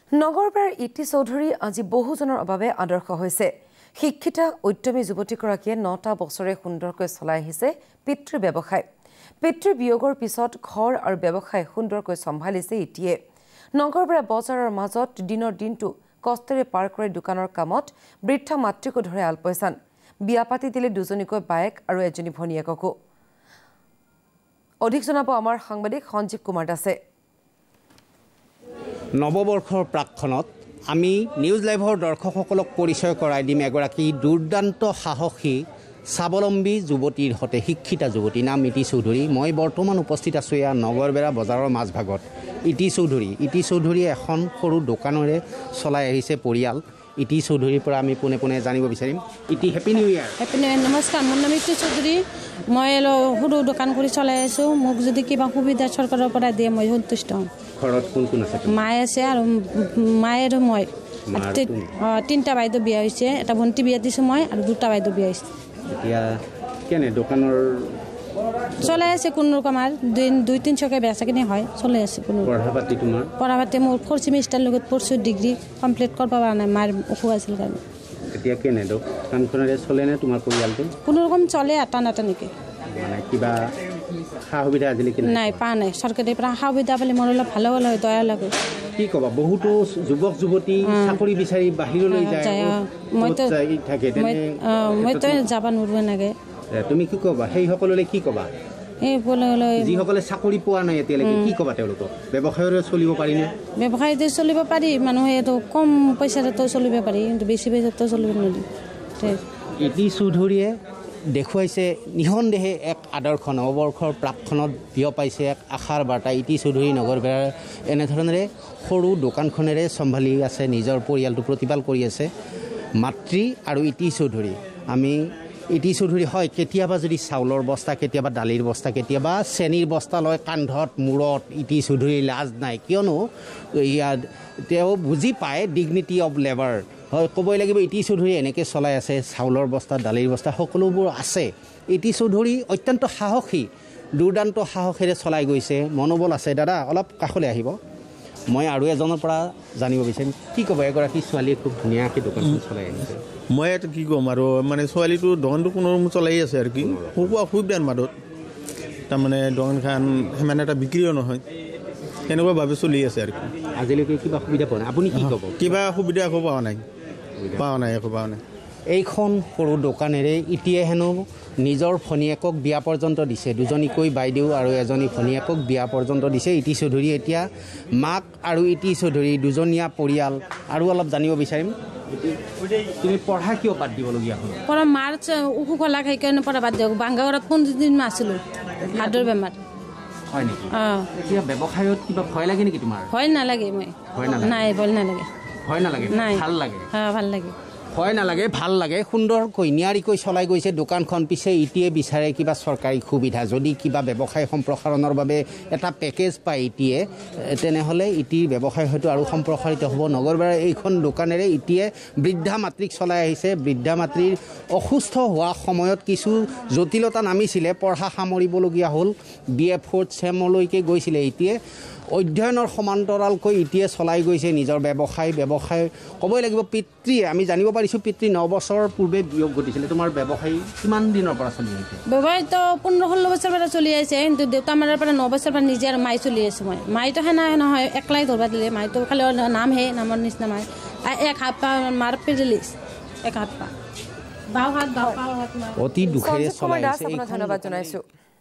নগৰবৰ ইটি চৌধুৰী আজি বহুজনৰ অভাৱে আদৰ্শ হৈছে। শিক্ষিতা উদ্যমী যুৱতীগৰাকীয়ে 9টা বছৰে সুন্দৰকৈ চলাই আহিছে পিতৃ ব্যৱসায়। পিতৃ বিয়োগৰ পিছত ঘৰ আৰু ব্যৱসায় সুন্দৰকৈ চম্ভালিছে ইটিয়ে। নগৰবৰ বজাৰৰ মাজত দিনৰ দিনটো কষ্টেৰে পাৰ কৰি দোকানৰ কামত বৃদ্ধা মাতৃকো ধৰে আলপৈচান। বিয়া পাতি দিলে দুজনীকৈ বায়েক আৰু এজনী ভনীয়েককো। অধিক জনাব আমাৰ সাংবাদিক সঞ্জীৱ কুমাৰ দাসে। নৱবৰ্ষৰ প্ৰাকখনত আমি নিউজ লাইভৰ দৰ্শকসকলক পৰিচয় কৰাই দিম এগৰাকী দুৰ্দান্ত সাহসী স্বাৱলম্বী যুৱতীৰ সৈতে শিক্ষিতা যুৱতী নাম ইটি চৌধুৰী। মই বৰ্তমান উপস্থিত আছোঁ এয়া নগৰবেৰা বজাৰৰ মাজভাগত। ইটি চৌধুৰীয়ে এখন সৰু দোকানৰে চলাই আহিছে পৰিয়াল। ইটি চৌধুৰীৰ পৰা আমি পোনে পোনে জানিব বিচাৰিম। ইটি happy new year. Happy new year. নমস্কাৰ, মোৰ নাম ইটি চৌধুৰী। মই সৰু দোকান কৰি চলাই আছোঁ। মোক যদি কিবা সুবিধা চৰকাৰৰ পৰা দিয়ে মই সন্তুষ্ট হ'ম। ঘৰত কোন কোন আছে? মায়ে আছে আৰু মায়ে আৰু মই। 3টা বাইদেউ বিয়া হৈছে, এটা ভণ্টি বিয়া দিছোঁ মই আৰু 2টা বাইদেউ বিয়া হৈছে। এতিয়া কেনে দোকানৰ চলাই আছে কোনোৰকম আৰু 2-300কে বেচাখিনি হয়, চলাই আছে কোনো। পঢ়া পাতি মোৰ 4th ছেমিষ্টাৰ লগত পঢ়ছোঁ, ডিগ্ৰী কমপ্লিট কৰিব পৰা নাই, মাৰ অসুখ আছিল কাৰণে। এতিয়া কেনে দোকানখনেৰে চলেনে তোমাৰ পৰিয়ালটো? কোনোৰকম চলে এটা নাটানিকে। মানে কিবা সা সুবিধা আজিলৈকে নাই পোৱা নাই। চৰকাৰৰ পৰা সা সুবিধা পালে মোৰ অলপ ভাল হ'ল হয়, দয়া লাগে। কি ক'বা, বহুতো যুৱক যুৱতী চাকৰি বিচাৰি বাহিৰলৈ যায়, মইতো যাব নোৱাৰো এনেকৈ। তুমি কি ক'বা সেইসকললৈ? কি ক'বা যিসকলে চাকৰি পোৱা নাই এতিয়ালৈকে? কি ক'বা তেওঁলোকক? ব্যৱসায়ৰে চলিব পাৰিনে? ব্যৱসায়তে চলিব পাৰি, মানুহে এইটো কম পইচাতো চলিব পাৰি, কিন্তু বেছি পইচাতো চলিব নোৱাৰি। ইটি চৌধুৰীয়ে দেখুৱাইছে নিঃসন্দেহে এক আদৰ্শ। নৱবৰ্ষৰ প্ৰাকখনত বিয়পাইছে এক আশাৰ বাৰ্তা। ইটি চৌধুৰী নগৰবেৰাৰ এনেধৰণেৰে সৰু দোকানখনেৰে চম্ভালি আছে, নিজৰ পৰিয়ালটো প্ৰতিপাল কৰি আছে মাতৃ আৰু ইটি চৌধুৰী। আমি ইটি চৌধুৰী হয় কেতিয়াবা যদি চাউলৰ বস্তা, কেতিয়াবা দালিৰ বস্তা, কেতিয়াবা চেনিৰ বস্তা লয় কান্ধত মূৰত, ইটি চৌধুৰীৰ লাজ নাই, কিয়নো ইয়াত তেওঁ বুজি পায় ডিগনিটি অফ লেবাৰ। হয়, ক'বই লাগিব ইটি চৌধুৰী এনেকৈ চলাই আছে। চাউলৰ বস্তা, দালিৰ বস্তা সকলোবোৰ আছে। ইটি চৌধুৰী অত্যন্ত সাহসী, দুৰ্দান্ত সাহসেৰে চলাই গৈছে, মনোবল আছে। দাদা অলপ কাষলৈ আহিব, মই আৰু এজনৰ পৰা জানিব বিচাৰিম। কি ক'ব, এগৰাকী ছোৱালীয়ে খুব ধুনীয়াকৈ দোকানখন চলাই আহিছে। মই এইটো কি ক'ম আৰু, মানে ছোৱালীটো দোকানটো কোনো চলাই আছে আৰু কি অসুবিধাৰ মাজত, তাৰমানে দোকানখন সিমান এটা বিক্ৰীও নহয়, সেনেকুৱাভাৱে চলি আছে আৰু কি। আজিলৈকে কিবা সুবিধা পোৱা নাই? আপুনি কি ক'ব? কিবা সুবিধা একো পোৱা নাই। এইখন সৰু দোকানেৰে ইটিয়ে হেনো নিজৰ ভনীয়েকক বিয়া পৰ্যন্ত দিছে, দুজনীকৈ বাইদেউ আৰু এজনী ভনীয়েকক বিয়া পৰ্যন্ত দিছে। ইটি চৌধুৰী এতিয়া মাক আৰু ইটি চৌধুৰী দুজনীয়া পৰিয়াল। আৰু অলপ জানিব বিচাৰিম, তুমি পঢ়া কিয় বাদ দিবলগীয়া হ'ল? পঢ়া মাৰ অসুখ হ'লা সেইকাৰণে পঢ়া বাদ দিয়ক। বাংগাঘৰত 15 দিন আছিলোঁ, হাৰ্টৰ বেমাৰ। হয় নেকি? এতিয়া ব্যৱসায়ত কিবা ভয় লাগে নেকি তোমাৰ? ভয় নালাগে, মই নাই, ভয় নালাগে। ভয় নালাগে, ভাল লাগে। ভাল লাগে, ভয় নালাগে, ভাল লাগে। সুন্দৰকৈ নিয়াৰিকৈ চলাই গৈছে দোকানখন। পিছে ইটিয়ে বিচাৰে কিবা চৰকাৰী সুবিধা, যদি কিবা ব্যৱসায় সম্প্ৰসাৰণৰ বাবে এটা পেকেজ পায় ইটিয়ে, তেনেহ'লে ইটিৰ ব্যৱসায় হয়তো আৰু সম্প্ৰসাৰিত হ'ব। নগৰবেৰাৰ এইখন দোকানেৰে ইটিয়ে বৃদ্ধা মাতৃক চলাই আহিছে। বৃদ্ধা মাতৃৰ অসুস্থ হোৱা সময়ত কিছু জটিলতা নামিছিলে, পঢ়া সামৰিবলগীয়া হ'ল, BA 4th ছেমলৈকে গৈছিলে ইটিয়ে। অধ্যয়নৰ সমান্তৰালকৈ ইটিয়ে চলাই গৈছে নিজৰ ব্যৱসায়। ক'বই লাগিব পিতৃয়ে, আমি জানিব পাৰিছোঁ পিতৃ 9 বছৰ পূৰ্বে বিয়োগ ঘটিছিলে। তোমাৰ ব্যৱসায় কিমান দিনৰ পৰা চলি আহিছে? ব্যৱসায়টো 15-16 বছৰ পৰা চলি আছে, কিন্তু দেউতা মাৰাৰ পৰা 9 বছৰ পৰা নিজে আৰু মাই চলি আছোঁ। মাইটো সেনা নহয়, একলাই ধৰবা দিলে। মাইটো খালি নামহে, নামৰ নিচিনা মাই। এক হাত পা মাৰ পেৰেলিছ, এক হাত পা, বাওঁ হাত। অতি দুখেৰে চলাই আছে। ধন্যবাদ জনাইছোঁ।